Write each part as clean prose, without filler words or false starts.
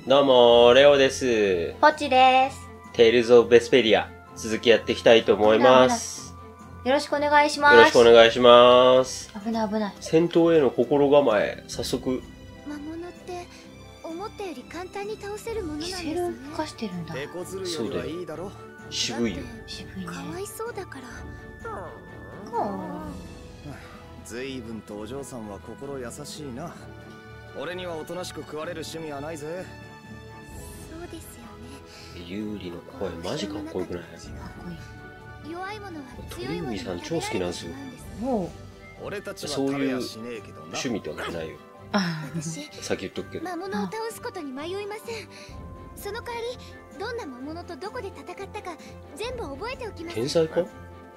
どうも、レオです。 ポチです。 テイルズ・オブ・ベスペリア、続きやっていきたいと思います。 よろしくお願いします。 よろしくお願いします。 危ない危ない。 戦闘への心構え、早速。 魔物って思ったより簡単に倒せるものなんですね。 キセル化してるんだ。 そうだよ。渋いよ。 渋いね。 かわいそうだから。 ずいぶんとお嬢さんは心優しいな。俺にはおとなしく食われる趣味はないぜ。 そうですよね。 ユーリの声マジかっこよくない？ かっこいい。 弱いものは強鳥いものに海さん超好きなんですよ。 もう俺たちはそういうしねえけどな。 趣味ってわけじゃないよ。 私、 先言っとくけど。 魔物を倒すことに迷いません。その代わり、どんな魔物とどこで戦ったか全部覚えておきます。 天才か？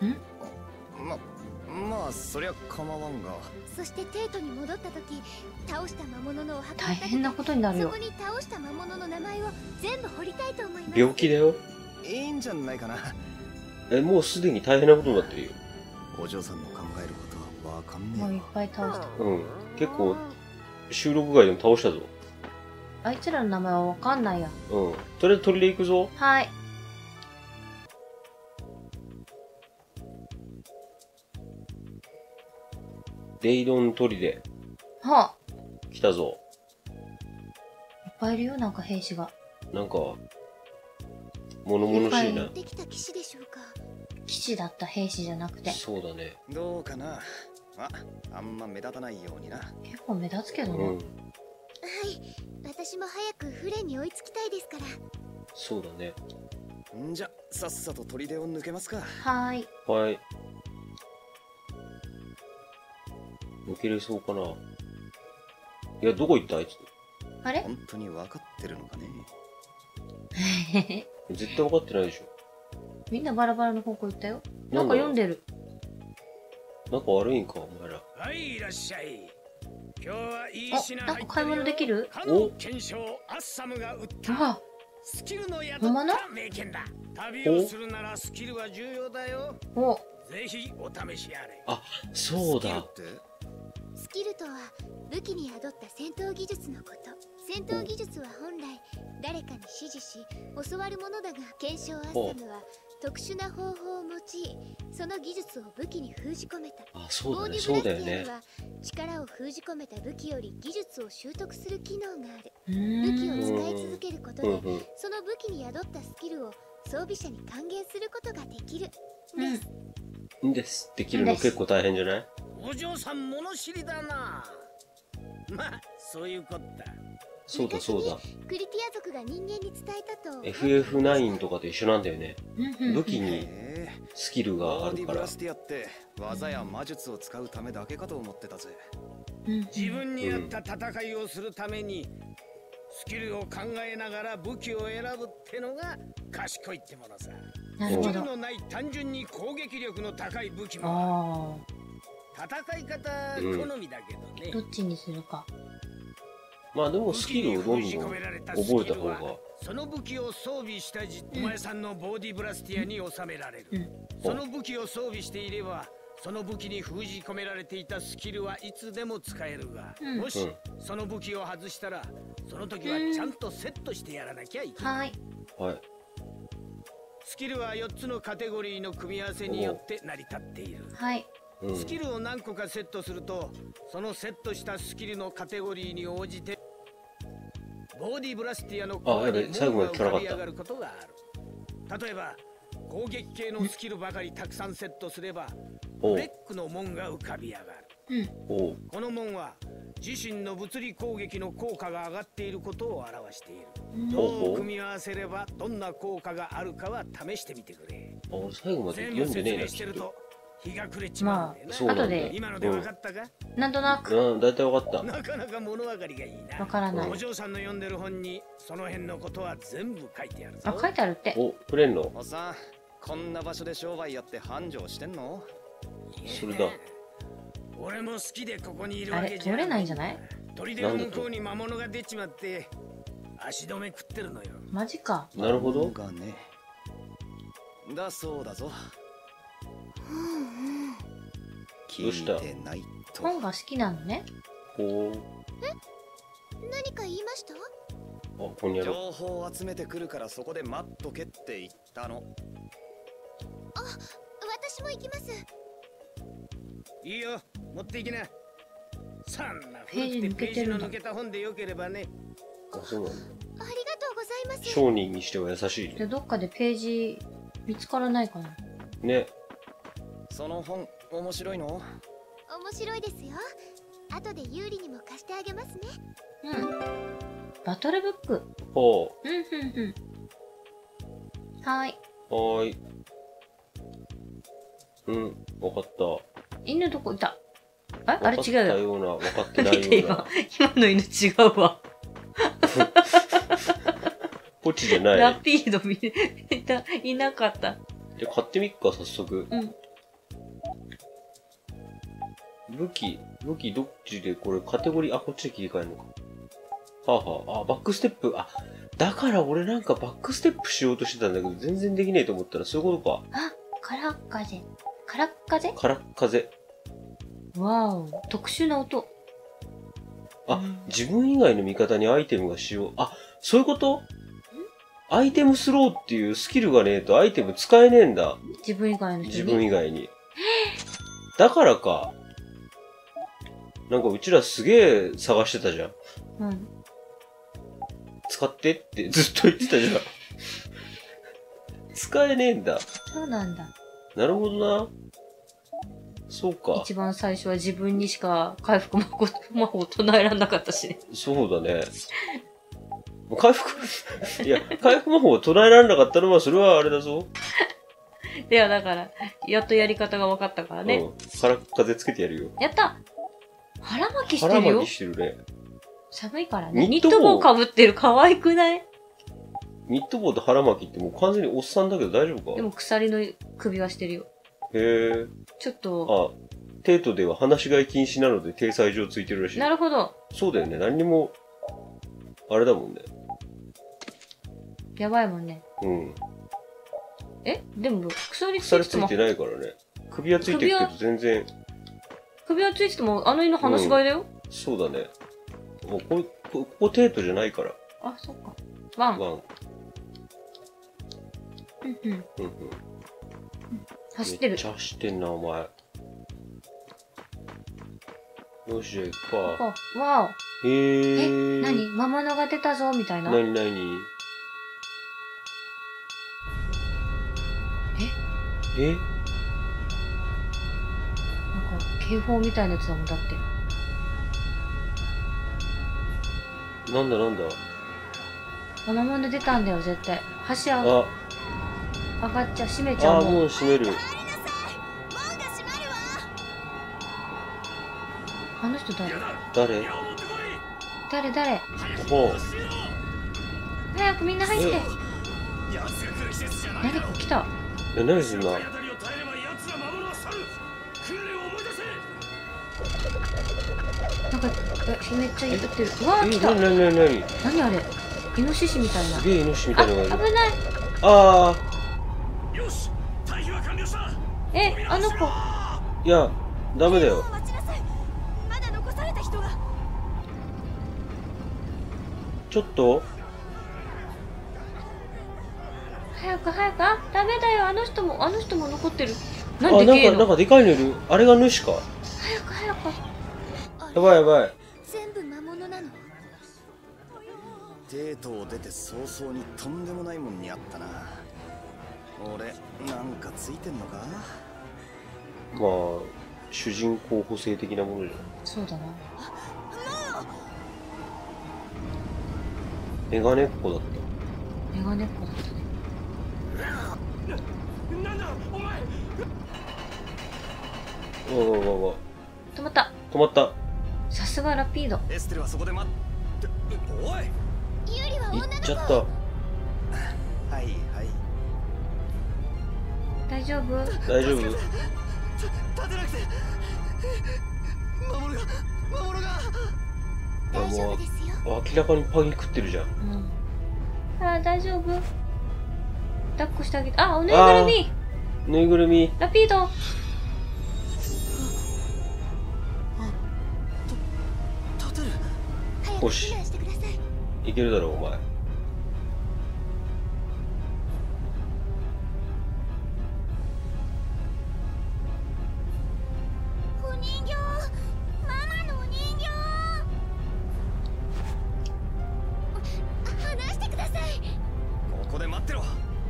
まあそりゃ構わんが。 そしてテートに戻った時、倒した魔物のお墓を大変なことになるよ。 そこに倒した魔物の名前を全部掘りたいと思います。 病気だよ。 いいんじゃないかな。 もうすでに大変なことになってるよ。 お嬢さんの考えることはわかんねえ。 もういっぱい倒した。 うん。結構、収録外でも倒したぞ。 あいつらの名前はわかんないや。 うん。とりあえず鳥で行くぞ。 はい。 デイドン鳥では来たぞ。 あ、いっぱいいるよ、なんか兵士が。 なんか、物々しいな。 できた騎士でしょうか。 騎士だった兵士じゃなくて。 そうだね。 どうかな。あんま目立たないようにな。 結構目立つけどね。 うん。 はい、私も早くフレンに追いつきたいですから。 そうだね。 んじゃ、さっさと砦を抜けますか。 はーい。 はい。抜けれそうかな。いや、どこ行ったあいつ。 あれ本当に分かってるのかね。 絶対分かってないでしょ。 みんなバラバラの方向行ったよ。なんか読んでる。 仲悪いんか、お前ら。 はい、いらっしゃい。今日はいいあ、 品なんか買い物できる？ お、 検証アッサムが売っうたわ、 スキルの宿ほんまなった名犬だ。旅をするならスキルは重要だよ。 お、 ぜひお試しあれ。 あ、そうだ。 ってスキルとは武器に宿った戦闘技術のこと。戦闘技術は本来誰かに指示し教わるものだが、検証アッサムは特殊な方法を用いその技術を武器に封じ込めた。 あ、そうだね、 ボーディそうだよねブラスティアに。は力を封じ込めた武器より技術を習得する機能がある。 う武器をーん。 使い続けることでうんうん。 その武器に宿ったスキルを装備者に還元することができるうんです。 んです。できるの結構大変じゃない？ お嬢さん物知りだな。まあ、そういうこった。 そうだそうだ。 クリティア族が人間に伝えたと FF9 とかと一緒なんだよね。 うん武器にへえ。 スキルがあるからボーディブラ。スティアって技や魔術を使うためだけかと思ってたぜ。 うん。 自分に合った戦いをするためにスキルを考えながら武器を選ぶってのが賢いってものさ。スキルなるほど。 のない単純に攻撃力の高い武器もあ戦い方好みだけどね。 あ、どっちにするか。 まあでもスキルをどんどん覚えた方が。 その武器を装備したお前さんのボディブラスティアに収められる。 うん。 その武器を装備していればその武器に封じ込められていたスキルはいつでも使えるが、 うんもしその武器を外したらその時はちゃんとセットしてやらなきゃいけない。 はい。 はい。 スキルは4つのカテゴリーの組み合わせによって成り立っている。 はい。 うん。 スキルを何個かセットするとそのセットしたスキルのカテゴリーに応じてボディブラスティアのコアに最後まで聞かなかった浮かび上がることがある。例えば攻撃系のスキルばかりたくさんセットすればおうブレックの門が浮かび上がる。 うん。 おう。 この門は自身の物理攻撃の効果が上がっていることを表している。 ほうほうどう組み合わせればどんな効果があるかは試してみてくれ。 あ、俺最後まで全読んでねえな、 部説明しきっと。 てると日が暮れちまうんだよな。 そうなんだよ後で今ので分かったか？ なんとなくうん、だいたい分かった。 なかなか物分かりがいいな。 わからないお。嬢さんの読んでる本にその辺のことは全部書いてあるぞ。 あ、書いてあるって。 お、くれんの？ おっさん、こんな場所で商売やって繁盛してんの？ それだ。 俺も好きでここにいるわあれ、 けじゃ通れないんじゃない？ 砦の向こうに魔物が出ちまって足止め食ってるのよ。 マジか。 なるほど。 がね。だそうだぞ。 どうした聞いてないと。 本が好きなのね。 ほう。 何か言いました？ ここにある。 情報を集めてくるからそこで待っとけって言ったの。 私も行きます。 いいよ、持って行きな。そんなページ抜けてるんだ抜けた本でよければね。 あ、そうなんだ。 ありがとうございます。 商人にしては優しいね。 じゃあどっかでページ見つからないかな。 ね。 その本面白いの？ 面白いですよ。後で有利にも貸してあげますね。 うん。バトルブック。 ほはーい。 う。はーい。うん、わかった。 犬どこいた？あれ違うよ。 わかってないような。 今の犬違うわ。 ポチじゃない。 ラピードいなかった。 じゃあ買ってみっか、早速。 うん。 武器どっちでこれカテゴリー、こっちで切り替えるのか。はあはあ、バックステップ。だから俺なんかバックステップしようとしてたんだけど、全然できねえと思ったらそういうことか。 空っ風。空っ風？ 空っ風。 わお、特殊な音。 自分以外の味方にアイテムが使用。そういうこと？アイテムスローっていうスキルがねえとアイテム使えねえんだ。 自分以外の人に。 自分以外に。だからか。なんかうちらすげえ探してたじゃん。 うん。 使ってってずっと言ってたじゃん。使えねえんだ。 そうなんだ。 なるほどな。そうか。 一番最初は自分にしか回復魔法を唱えられなかったしね。 そうだね。回復魔法を唱えられなかったのは、それはあれだぞ。 いや、だから、やっとやり方が分かったからね。 うん。空っ風つけてやるよ。 やった！腹巻きしてるよ。 腹巻きしてるね。 寒いからね。 ニット帽かぶってる。可愛くない？ ニット帽と腹巻きってもう完全におっさんだけど大丈夫か？ でも鎖の首はしてるよ。 へえ。 ちょっと。 テートでは放し飼い禁止なので体裁上ついてるらしい。 なるほど。 そうだよね。何にも、あれだもんね。 やばいもんね。 うん。 でも、鎖つ鎖ついいても。 てないからね。首はついてるけど全然。 首はついてても、あの犬放し飼いだよ。 そうだね。もうここテートじゃないから。 そっか。ワン。 ワン。 走ってる。 めっちゃ走ってんな、お前。よし、じゃあ行くか。 わお。 何魔物が出たぞ、みたいな。 何なんか、警報みたいなやつだもん、だって。 なんだ魔物出たんだよ、絶対。橋上がっちゃう、閉めちゃうもん。 もう閉める。 あの人誰？ ほう。 早くみんな入って。何か来た。 何すんな。 なんか、めっちゃ言ってる。うわー、来た。 何あれ？イノシシみたいな。 すげえイノシシみたいなのがいる。 危ない。あの子。 いや、ダメだよ。ちょっと早く。ダメだよ。あの人も残ってる。なんでなんかでかいのいる。あれが主か。 早く。 やばい。 全部魔物なの？ テートを出て早々にとんでもないもんにあったな。俺なんかついてんのか？ 主人公補正的なものじゃん。 そうだな。 メガネっ子だった。 ね。 なんだお前。 止まった。さすがラピード。 エステルはそこで待って。おい。 ユーリは行女の子。 っちゃった。 はい大丈夫？ 立てなくて。魔物が。 大丈夫ですよ。 明らかにパギ食ってるじゃん。 大丈夫。抱っこしてあげて。おぬいぐるみ。ラピード。 早く避難してください。 いけるだろ、お前。 お人形、ママのお人形。離してください。 ここで待ってろ。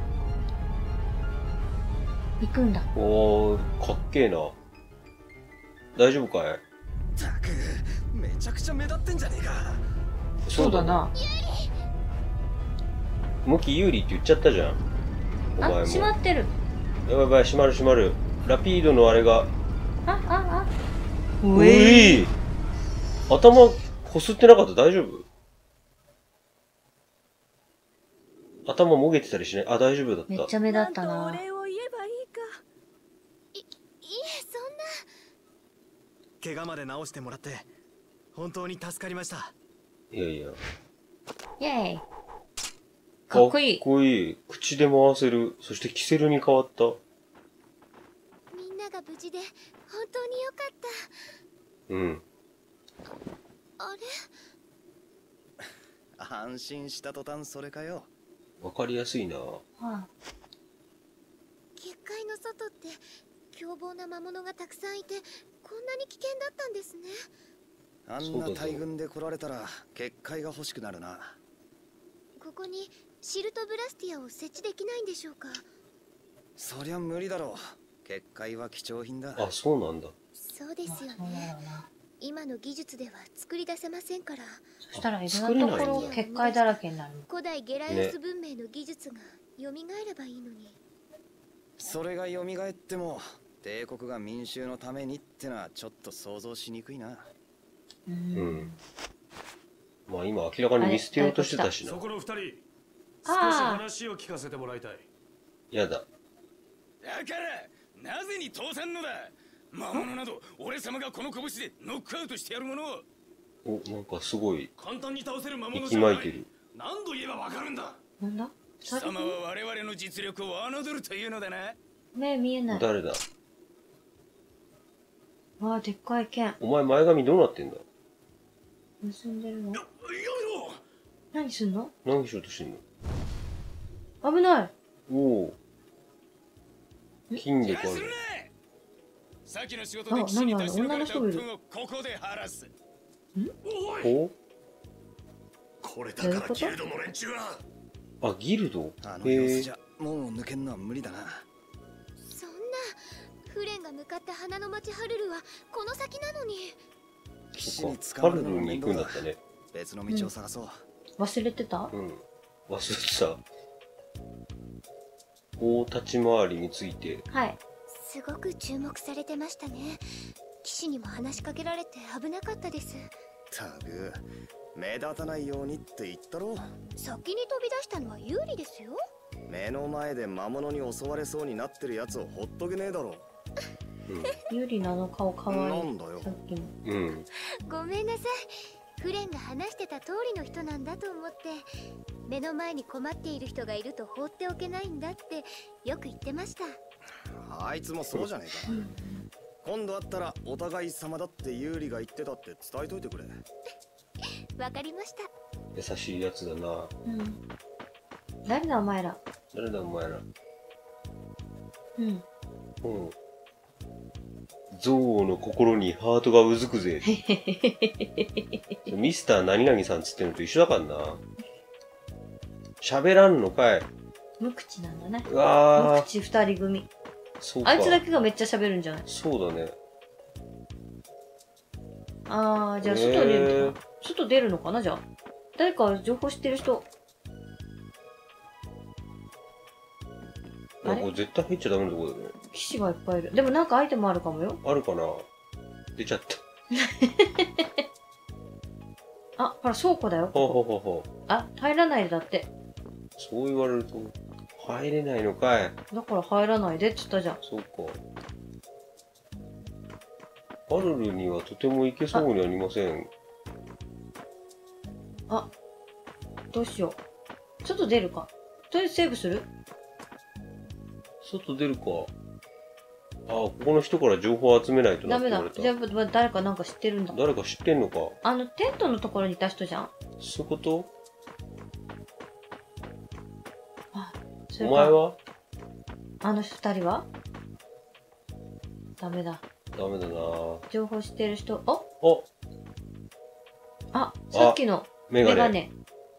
行くんだ。 おー、かっけえな。大丈夫かい？ たく、めちゃくちゃ目立ってんじゃねえか。 そうだな。 向き有利って言っちゃったじゃん。お前あ、 も。 閉まってる。 やばいやばい、閉まる閉まる。ラピードのあれが。 あ。 うい、頭こすってなかった？大丈夫？頭もげてたりしない？あ、大丈夫だった。 めっちゃ目立ったな。 お礼を言えばいいか。 いえ、そんな。 怪我まで治してもらって本当に助かりました。 いやいや。 イェーイ。かっこいい。 かっこいい。口で回せる。そしてキセルに変わった。 みんなが無事で本当によかった。 うん。 あれ？ 安心した途端それかよ。 わかりやすいな。 あ結界の外って凶暴な魔物がたくさんいてこんなに危険だったんですね。 あんな大群で来られたら結界が欲しくなるな。 ここにシルトブラスティアを設置できないんでしょうか？ そりゃ無理だろう。結界は貴重品だ。 あ、そうなんだ。 そうですよそうだね。 ろうな。 今の技術では作り出せませんから。 そしたらいろんなところ結界だらけになる。 古代ゲライオス文明の技術が蘇ればいいのに。 それが蘇っても帝国が民衆のためにってのはちょっと想像しにくいな。 うん。まあ今明らかに見捨てようとしてたしなそ。この二人、少しあ話を聞かせてもらいたい。 やだ。 だからなぜに通さんのだ。魔物など俺様がこの拳でノックアウトしてやるもの。 お、なんかすごい簡単に倒せる魔物息じゃない。 巻いてる。 何度言えばわかるんだ。 なんだ？ 貴様は我々の実力を侮るというのだな。 目見えない。 誰だ？ ああ、でっかい剣。 お前前髪どうなってんだ？ 結んでるの？ やめろ。 何すんの？ 何しようとしてんの？ 危ない。 おお。金で変わる。 するな。先の仕事で騎士に出し抜かれた鬱憤をここで晴らす。 おい、 お？ これだからギルドの連中は。 あ、ギルド？ あの様子じゃもう抜けんのは無理だな。 そんな。フレンが向かった花の町ハルルはこの先なのに。 騎士そっか。 に捕まハルルに行るのも面倒だ。 くんだったね。 別の道を探そう。 忘れてた？ うん。忘れてた。大立ち回りについて。 はい。 すごく注目されてましたね。騎士にも話しかけられて危なかったです。 たく、目立たないようにって言ったろ。 先に飛び出したのは有利ですよ。 目の前で魔物に襲われそうになってるやつをほっとけねえだろ。 ユリナの顔かわいい。 なんだよさっきも。 うん。 ごめんなさい。フレンが話してた通りの人なんだと思って、目の前に困っている人がいると放っておけないんだってよく言ってました。 あいつもそうじゃねえか。今度会ったらお互い様だって有利が言ってたって伝えといてくれ。 わかりました。 優しいやつだな。 うん。誰だお前ら。 誰だお前ら。 うん。 うん。憎悪の心にハートがうずくぜ。ミスター何々さんつってのと一緒だからな。喋らんのかい。 無口なんだね。 うわー。 無口二人組。 そうか。 あいつだけがめっちゃ喋るんじゃない？ そうだね。 あー、じゃあ外出るのかな？外出るのかなじゃあ。誰か情報知ってる人。あれこれ絶対入っちゃダメなとこだよね。 騎士がいっぱいいる。でもなんかアイテムあるかもよ。 あるかな？出ちゃった。 あ、ほら倉庫だよ。 ほうほうほうほう。 あ、入らないでだって。 そう言われると、入れないのかい。 だから入らないでって言ったじゃん。 そうか。ハルルにはとても行けそうにありません。 あ、どうしよう。外出るか。とりあえずセーブする？ 外出るか。あ、ここの人から情報を集めないとなダメだ。 って言われた。 じゃあ誰かなんか知ってるんだ。 誰か知ってんのか。 テントのところにいた人じゃん。 そういうこと？ それかお前はあの二人はダメだ。 ダメだな。 情報知ってる人、 お、 あ、さっきのメガネ。 メガネ。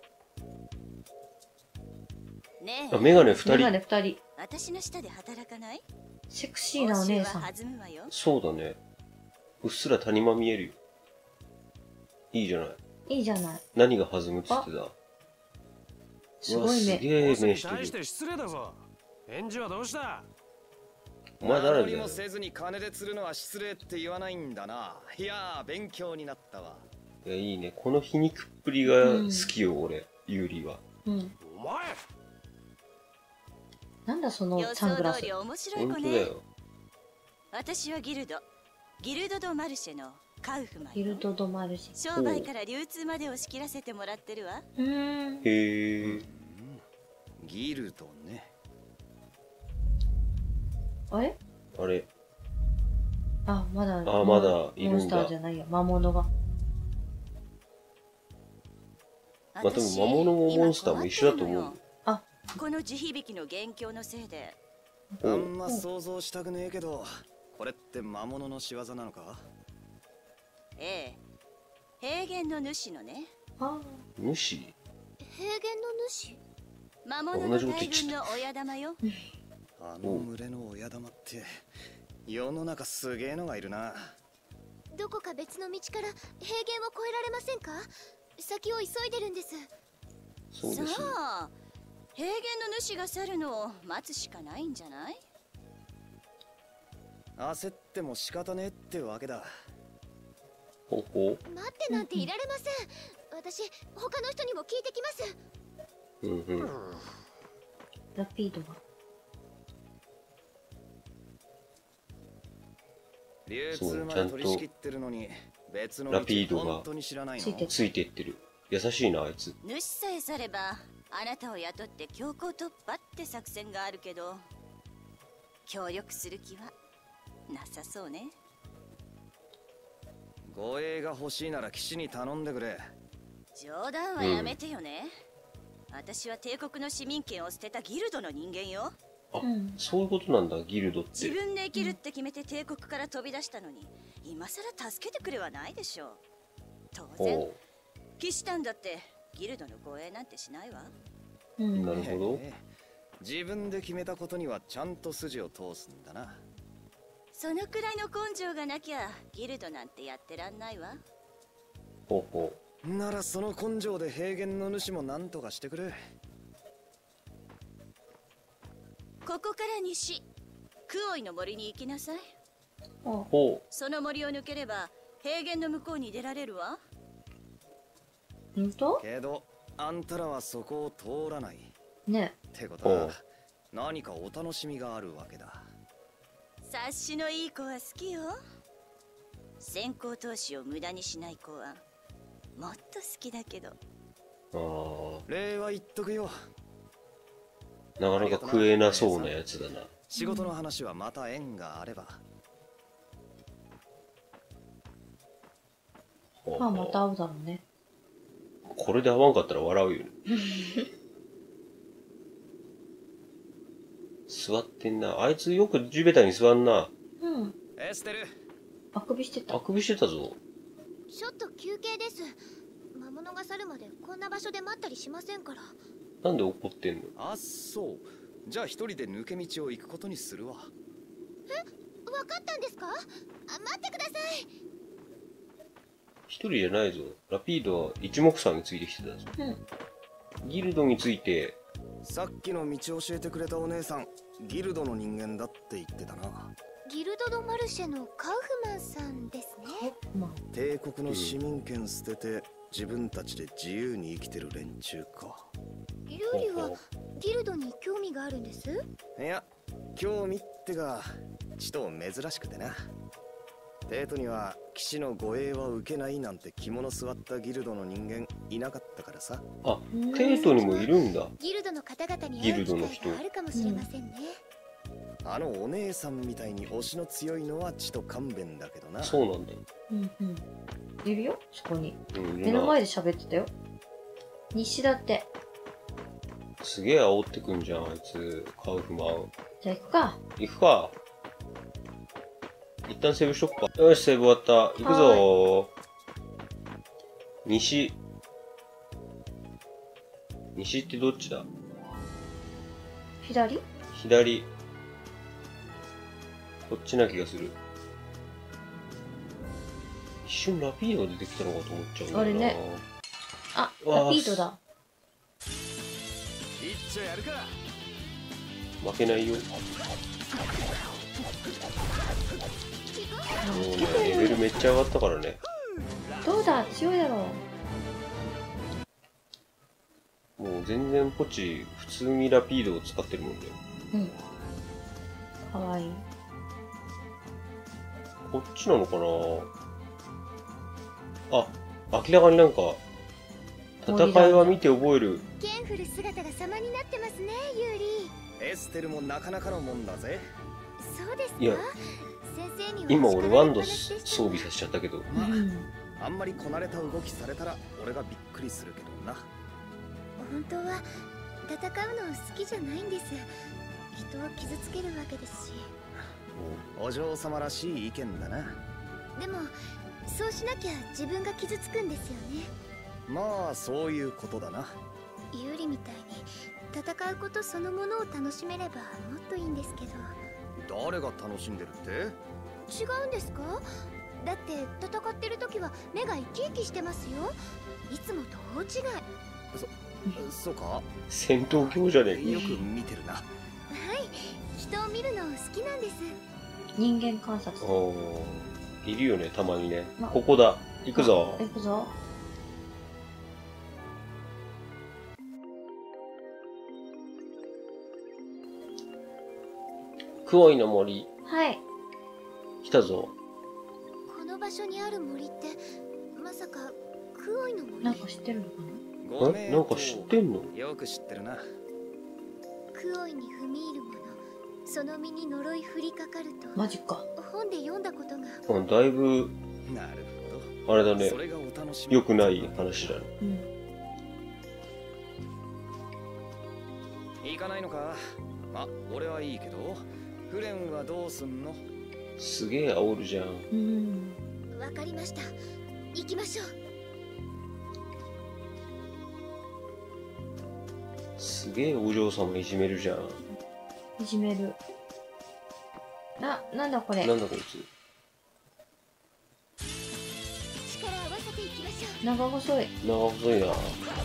ねあ、メガネ二メガ人。 ネ二人。 私の下で働かない？ セクシーなお姉さん。 報酬は弾むわよ。 そうだね。うっすら谷間見えるよ。いいじゃない。 いいじゃない。 何が弾むっつってた。 すごい目。 すげえ目してる。 大して失礼だぞ。返事はどうした？ お前誰だよ何も。せずに金で釣るのは失礼って言わないんだな。いやー、勉強になったわ。 いや、いいね。この皮肉っぷりが好きよ、俺。ユーリは。 うん。 お前。 なんだその予サングラス想通。り面白い子ね。 本当だよ。 私はギルド・ド・マルシェのカウフマンよ。 ギルド・ド・マルシ商売から流通までを仕切らせてもらってるわ。 ェ。 へえ。 ギルドね。 あれあれ。 あ、まだ。 あまだいるんだモンスターじゃないや。魔物が。 まあ、でも魔物もモンスターも一緒だと思うよ。 この地響きの元凶のせいで。 あんま想像したくねえけど、これって魔物の仕業なのか？ ええ、平原の主のね。 あ主平原の主？ 魔物の大群の親玉よ。 あの群れの親玉って世の中すげえのがいるな。 どこか別の道から平原を越えられませんか？先を急いでるんです。 そうですよ。 さあ、平原の主が去るのを待つしかないんじゃない？ 焦っても仕方ねえってわけだ。 ほほ。 待ってなんていられません。私、他の人にも聞いてきます。 うんうん。 ラピードが。 流通まで取り仕切ってるのに別のラピードが本当に知らないの？ ついていってる。優しいな、あいつ。 主さえ去れば、あなたを雇って強行突破って作戦があるけど、協力する気はなさそうね。 護衛が欲しいなら騎士に頼んでくれ。 冗談はやめてよね。私は帝国の市民権を捨てたギルドの人間よ。 あ、そういうことなんだ、ギルドって。 自分で生きるって決めて帝国から飛び出したのに、今さら助けてくれはないでしょう。当然、騎士団だってギルドの護衛なんてしないわ。 なるほど。 自分で決めたことにはちゃんと筋を通すんだな。 そのくらいの根性がなきゃギルドなんてやってらんないわ。 ほうほう。ならその根性で平原の主も何とかしてくれ。 ここから西、クオイの森に行きなさい。 ほう。 その森を抜ければ平原の向こうに出られるわ。 けどあんたらはそこを通らないね。 ってことは何かお楽しみがあるわけだ。 察しのいい子は好きよ。先行投資を無駄にしない子はもっと好きだけど。 礼は言っとくよ。 なかなか食えなそうなやつだな。 仕事の話はまた縁があれば。 まあまた会うだろうね。 これで会わんかったら笑うよね。座ってんな。あいつよく地べたに座んな。 うん。 エステル。 あくびしてた。 あくびしてたぞ。 ちょっと休憩です。魔物が去るまでこんな場所で待ったりしませんから。 なんで怒ってんの？ あ、そう。じゃあ一人で抜け道を行くことにするわ。 え？わかったんですか？待ってください。 一人じゃないぞ。ラピードは一目散についてきてたぞ。ギルドについて。 さっきの道を教えてくれたお姉さん、ギルドの人間だって言ってたな。 ギルド・ド・マルシェのカウフマンさんですね。 帝国の市民権捨てて自分たちで自由に生きてる連中か。 ユーリはギルドに興味があるんです？ いや、興味ってがちと珍しくてな。テートには騎士の護衛は受けないなんて肝の据わったギルドの人間いなかったからさ。 あ、テートにもいるんだ。 ギルドの方々に会う機会があるかもしれませんね。 あのお姉さんみたいに推しの強いのはちと勘弁だけどな。 そうなんだ。 うんうん。いるよ、そこに。 うん、 目の前で喋ってたよ。西だって。 すげえ煽ってくんじゃん、あいつ。カウフマン。 じゃあ行くか。 行くか。一旦セーブしとくか。よし、セーブ終わった。行くぞー。西。西ってどっちだ？ 左？ 左。こっちな気がする。一瞬ラピードが出てきたのかと思っちゃうんだよな。 あれね。あ、ラピードだ。 一丁やるか。 負けないよ。もうね、レベルめっちゃ上がったからね。 どうだ、強いだろう。もう全然ポチ、普通にラピードを使ってるもんね。 うん。かわいい。 こっちなのかなあ、明らかになんか、戦いは見て覚える。 ケンフル姿が様になってますね、ユーリ。 エステルもなかなかのもんだぜ。 そうですか。 いや、 先生には今俺ワンド装備させちゃったけど。 あんまりこなれた動きされたら俺がびっくりするけどな。 本当は戦うの好きじゃないんです。人を傷つけるわけですし。 お嬢様らしい意見だな。 でもそうしなきゃ自分が傷つくんですよね。 まあそういうことだな。 ユーリみたいに戦うことそのものを楽しめればもっといいんですけど。 誰が楽しんでるって？ 違うんですか？だって戦ってる時は目が生き生きしてますよ。いつもと大違い。 そうか？ 戦闘狂じゃねえか。 よく見てるな。 はい、人を見るの好きなんです。 人間観察。 おー、いるよね、たまにね。ここだ。行くぞ。 行くぞ。 クオイの森。 はい。 来たぞ。 この場所にある森ってまさかクオイの森？ なんか知ってるのかな？ え、なんか知ってんの？ よく知ってるな。 クオイに踏み入るもの、その身に呪い降りかかると。 マジか。 本で読んだことが。 だいぶ、 なるほど。 あれだね。 それがお楽しみ。 良くない話だね。 うん。 行かないのか？ま、俺はいいけど、フレンはどうすんの？ すげえ煽るじゃん。 うん。 わかりました。行きましょう。 すげえお嬢様いじめるじゃん。 いじめる。あ、なんだこれ。 なんだこいつ。 力合わせていきましょう。 長細い。 長細いな。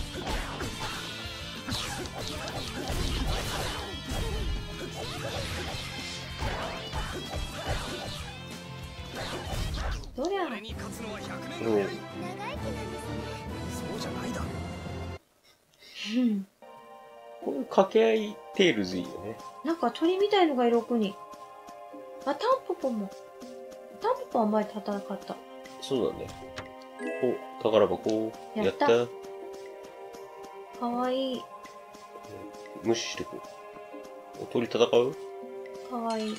どりゃ。 俺に勝つのは100年うん。 長生きなんですね。 そうじゃないだろ。 うん。 こういう掛け合いテールズいいよね。 なんか鳥みたいのがいる奥に。あ、タンポポも。タンポポは前戦った。 そうだね。お、宝箱。やった。 かわいい。 無視してこう。お、鳥戦う？ かわいい。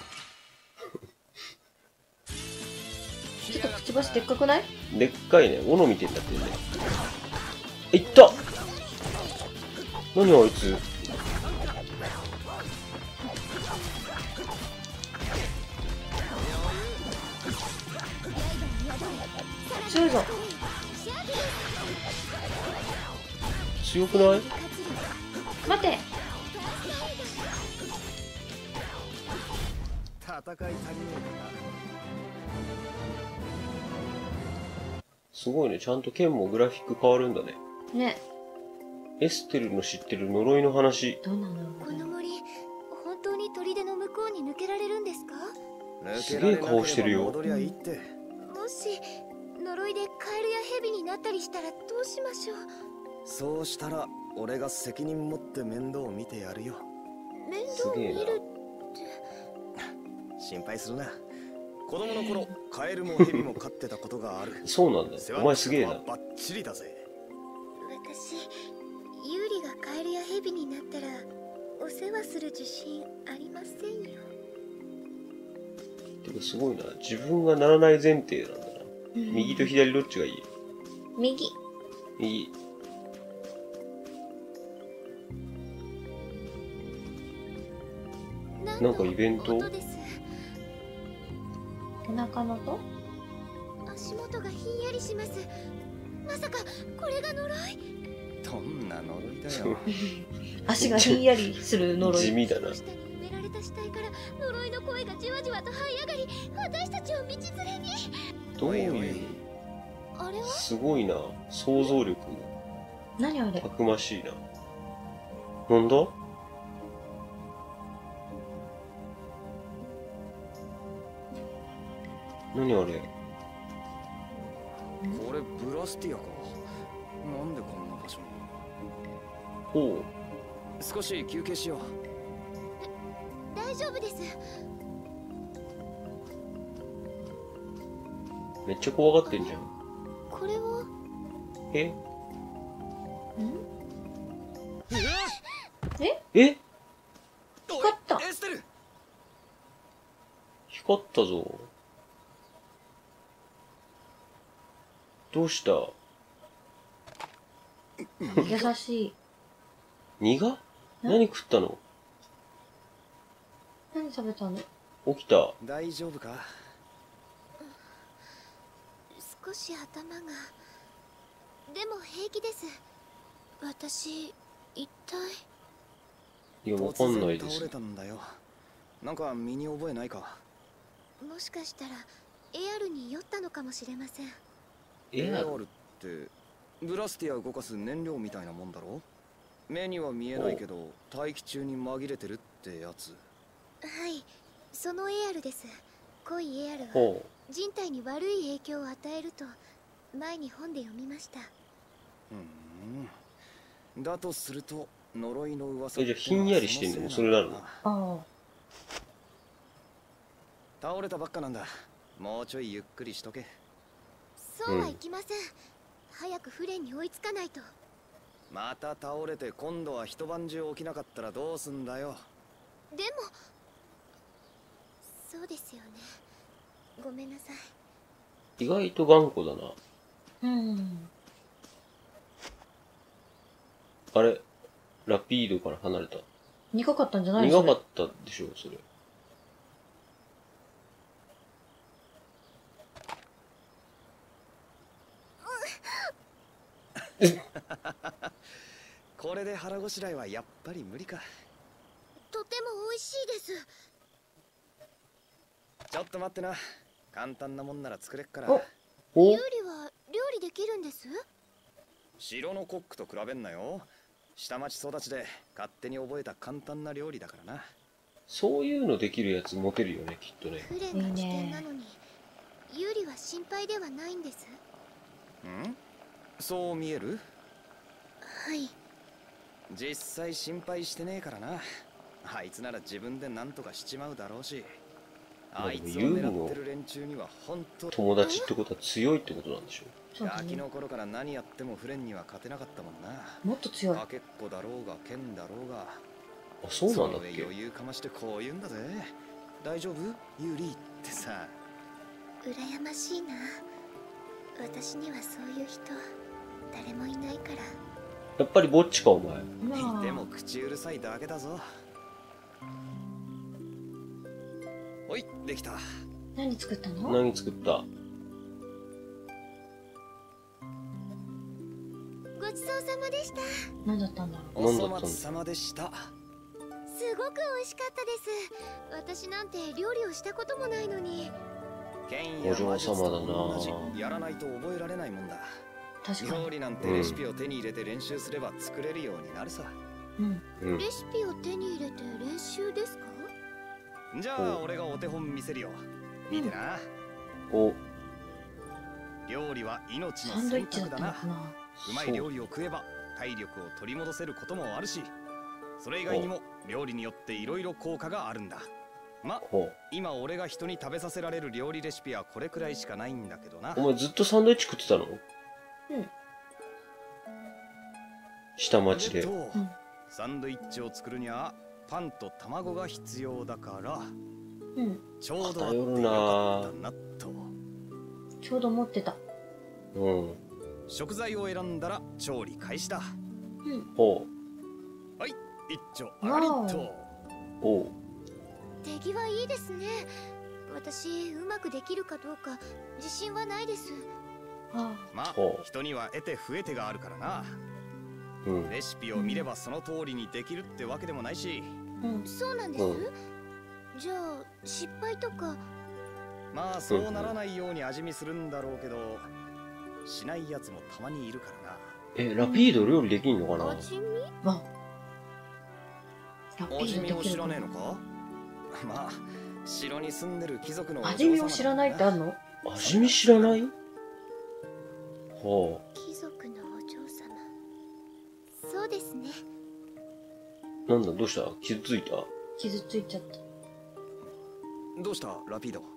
ちょっとくちばしでっかくない？ でっかいね。斧見てんだってね。いった！何あいつ。 強いぞ。 強くない？ 待て。 戦い足りねえかな。 すごいね。ちゃんと剣もグラフィック変わるんだね。 ね。 エステルの知ってる呪いの話。 どうなんだろう。 この森、本当に砦の向こうに抜けられるんですか？ すげえ顔してるよ。 戻りゃいいって。 もし呪いでカエルやヘビになったりしたらどうしましょう？ そうしたら俺が責任持って面倒を見てやるよ。 面倒見るって。 心配するな。子供の頃カエルもヘビも飼ってたことがある。 そうなんだ。お前すげえな。 バッチリだぜ。 私、ユーリがカエルやヘビになったらお世話する自信ありませんよ。 てかすごいな。自分がならない前提なんだな。右と左どっちがいい？ 右。 右。 なんかイベント？ 音です。 お腹の音？ 足元がひんやりします。まさかこれが呪い？ どんな呪いだよ。 足がひんやりする呪い。 地味だな。 下に埋められた死体から呪いの声がじわじわと這い上がり、私たちを道連れに。 どういう？ あれは？ すごいな。想像力。 何あれ？ たくましいな。なんだ？何あれ？ これブラスティアか。なんでこんな場所に。 ほう。 少し休憩しよう。 大丈夫です。 めっちゃ怖がってんじゃん。 これは？ え？ え？ 光った。 エステル。 光ったぞ。どうした？ 優しい。 ニが？何食ったの？ 何食べたの？ 起きた。 大丈夫か？ 少し頭が。でも平気です。私一体。 いや、わかんないです。 倒れたんだよ。なんか身に覚えないか？ もしかしたらエアルに酔ったのかもしれません。 エアルってブラスティア動かす燃料みたいなもんだろ？目には見えないけど大気中に紛れてるってやつ。 はい、そのエアルです。濃いエアルは人体に悪い影響を与えると前に本で読みました。 だとすると呪いの噂。 じゃあひんやりしてんのもそれなの？ ああ。 倒れたばっかなんだ。もうちょいゆっくりしとけ。 そうはいきません。早くフレンに追いつかないと。 また倒れて今度は一晩中起きなかったらどうすんだよ。 でもそうですよね。ごめんなさい。 意外と頑固だな。あれ、ラピードから離れた。 苦かったんじゃない？ 苦かったでしょそれ。 これで腹ごしらえはやっぱり無理か。 とても美味しいです。 ちょっと待ってな。簡単なもんなら作れっから。 ユーリは料理できるんです？ 城のコックと比べんなよ。下町育ちで勝手に覚えた簡単な料理だからな。 そういうのできるやつモテるよね、きっとね。 フレンが危険なのにユーリは心配ではないんです。 そう見える？ はい。 実際心配してねえからな。あいつなら自分で何とかしちまうだろうし。あいつを狙ってる連中には本当友達ってことは強いってことなんでしょう。 ガキの頃から何やってもフレンには勝てなかったもんな。 もっと強い。 かけっこだろうが剣だろうが。 あ、そうなんだっけ？ 余裕かましてこう言うんだぜ。大丈夫？ユーリってさ。 羨ましいな。私にはそういう人誰もいないから。 やっぱりぼっちかお前。 でも口うるさいだけだぞ。おい、できた。 何作ったの？ 何作った？ ごちそうさまでした。 何だったんだろう。お粗末様でした。 すごく美味しかったです。私なんて料理をしたこともないのに。 お嬢様だな。 やらないと覚えられないもんだ。 確かに。 料理なんてレシピを手に入れて練習すれば作れるようになるさ。 レシピを手に入れて練習ですか？ じゃあ俺がお手本見せるよ。見てな。 お。 料理は命の選択だな。うまい料理を食えば体力を取り戻せることもあるし、それ以外にも料理によっていろいろ効果があるんだ。今俺が人に食べさせられる料理レシピはこれくらいしかないんだけどな。 お前ずっとサンドイッチ食ってたの？下町で。 サンドイッチを作るにはパンと卵が必要だから、ちょうど偏るな。 ちょうど持ってた。 食材を選んだら調理開始だ。 ほう。はい、一丁あがりっと。 おう。 手際いいですね。私うまくできるかどうか自信はないです。 まあ人には得て増えてがあるからな。レシピを見ればその通りにできるってわけでもないし。 そうなんです。じゃあ失敗とか。 まあそうならないように味見するんだろうけど、しないやつもたまにいるからな。 ラピード料理できんのかな？ 味見？ 味見を知らねえのか？まあ城に住んでる貴族のお嬢様。 味見を知らないってあんの？ 味見知らない？はあ。 貴族のお嬢様。そうですね。 なんだ、どうした？傷ついた？ 傷ついちゃった。 どうしたラピード？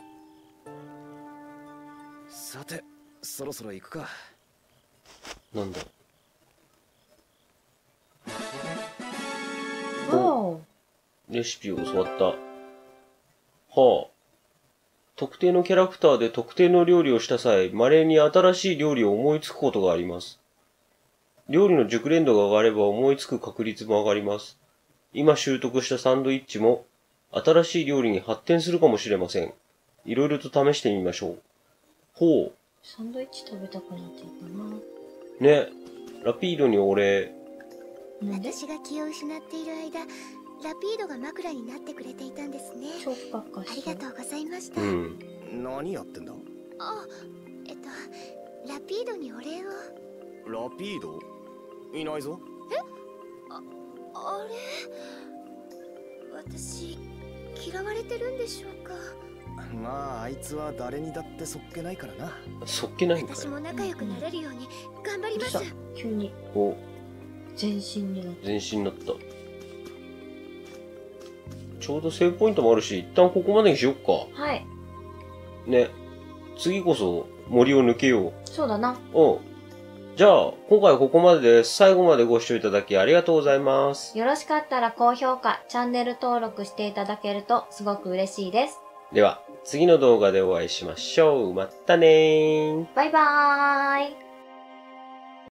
さて、そろそろ行くか。 なんだ？レシピを教わった。はあ。特定のキャラクターで特定の料理をした際、稀に新しい料理を思いつくことがあります。料理の熟練度が上がれば思いつく確率も上がります。今習得したサンドイッチも、新しい料理に発展するかもしれません。いろいろと試してみましょう。ほう。 サンドイッチ食べたくなっていたな。 ね、ラピードにお礼。 私が気を失っている間、ラピードが枕になってくれていたんですね。ありがとうございました。 何やってんだ？ ラピードにお礼を。 ラピード？いないぞ。 あれ？私、嫌われてるんでしょうか？ まあ、あいつは誰にだってそっけないからな。 そっけないんかい。 私も仲良くなれるように頑張ります。 急に。全身になった。 全身になった。ちょうどセーブポイントもあるし、一旦ここまでにしよっか。 はい。 ね。次こそ森を抜けよう。 そうだな。 じゃあ、今回はここまでです。最後までご視聴いただきありがとうございます。 よろしかったら高評価、チャンネル登録していただけるとすごく嬉しいです。 では、次の動画でお会いしましょう。またねー。 バイバーイ。